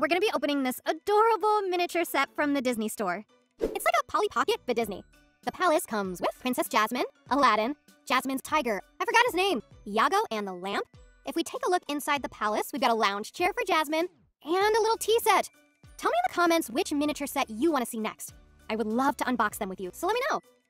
we're gonna be opening this adorable miniature set from the Disney store. It's like a Polly Pocket, but Disney. The palace comes with Princess Jasmine, Aladdin, Jasmine's tiger, I forgot his name, Iago, and the lamp. If we take a look inside the palace, we've got a lounge chair for Jasmine and a little tea set. Tell me in the comments which miniature set you want to see next. I would love to unbox them with you, so let me know.